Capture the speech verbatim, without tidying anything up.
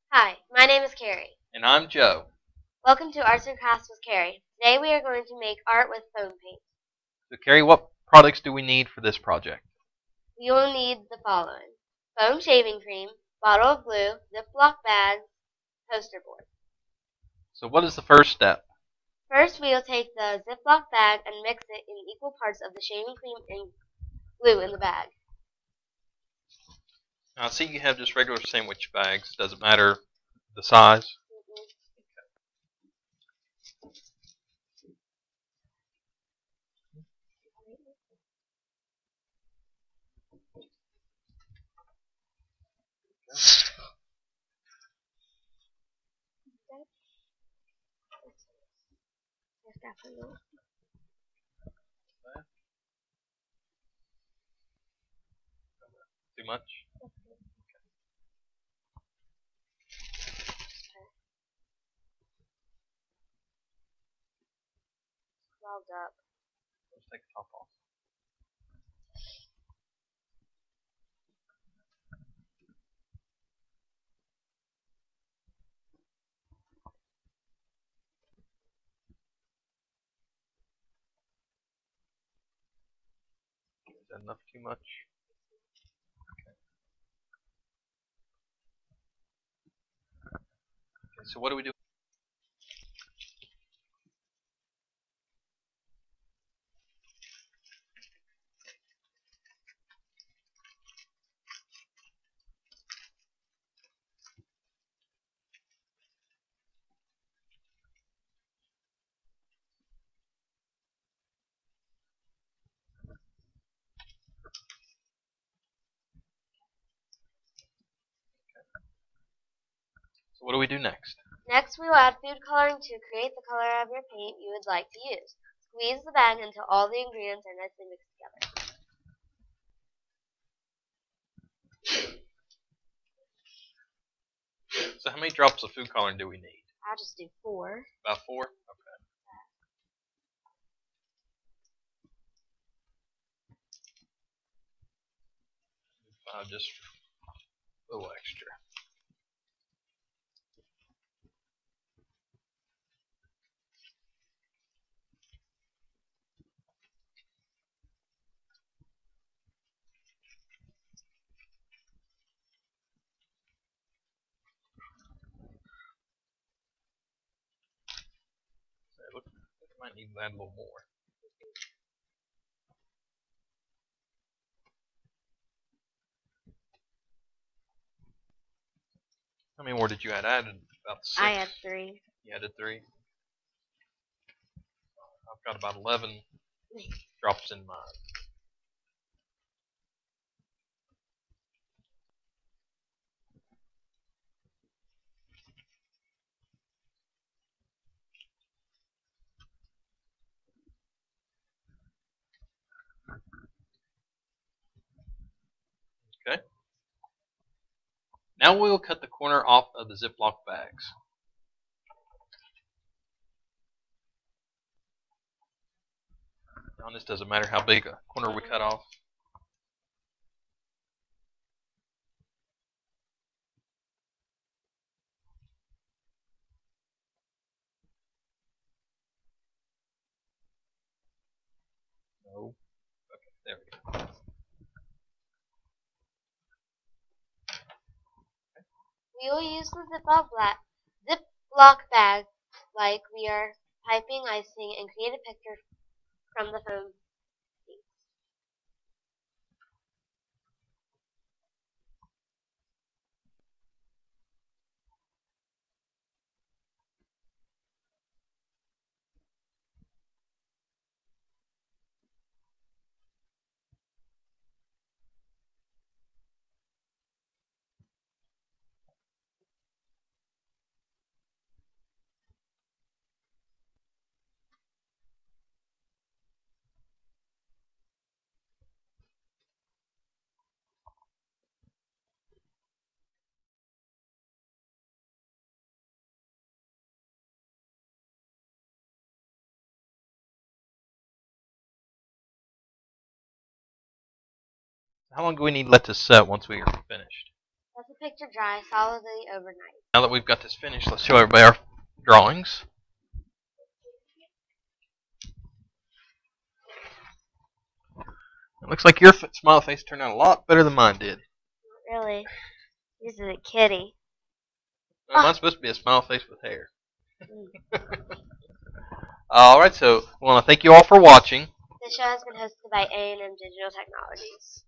Hi, my name is Carrie. And I'm Joe. Welcome to Arts and Crafts with Carrie. Today we are going to make art with foam paint. So, Carrie, what products do we need for this project? We will need the following: foam shaving cream, bottle of glue, Ziploc bags, poster board. So, what is the first step? First, we will take the Ziploc bag and mix it in equal parts of the shaving cream and glue in the bag. Now, I see you have just regular sandwich bags. Does it matter the size? Mm-hmm. Too much? Clogged up. Let's take the top off. Is that enough? Too much? Okay. Okay, so what do we do? So, what do we do next? Next, we will add food coloring to create the color of your paint you would like to use. Squeeze the bag until all the ingredients are nicely mixed together. So, how many drops of food coloring do we need? I'll just do four. About four? Okay. Five just a little extra. So, it looks like I might need to add a little more. How many more did you add? I added about six. I had three. You added three? I've got about eleven drops in mine. Okay. Now we will cut the corner off of the Ziploc bags. Now this doesn't matter how big a corner we cut off. No. Okay, there we go. We will use the Ziploc, bla- Ziploc bag like we are piping icing and create a picture from the foam. How long do we need to let this set once we are finished? That's the picture dry solidly overnight. Now that we've got this finished, let's show everybody our drawings. It looks like your f- smiley face turned out a lot better than mine did. Not really. This is a kitty. Well, mine's supposed to be a smiley face with hair. Alright, so I want to thank you all for watching. The show has been hosted by A and M Digital Technologies.